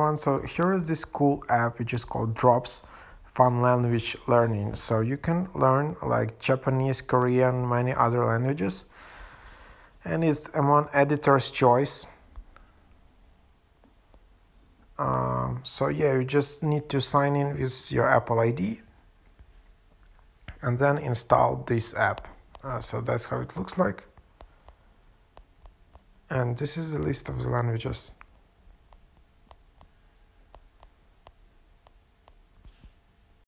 everyone, so here is this cool app which is called Drops Fun Language Learning. So you can learn like Japanese, Korean, many other languages, and it's among editor's choice. So yeah, you just need to sign in with your Apple ID and then install this app. So that's how it looks like, and this is the list of the languages.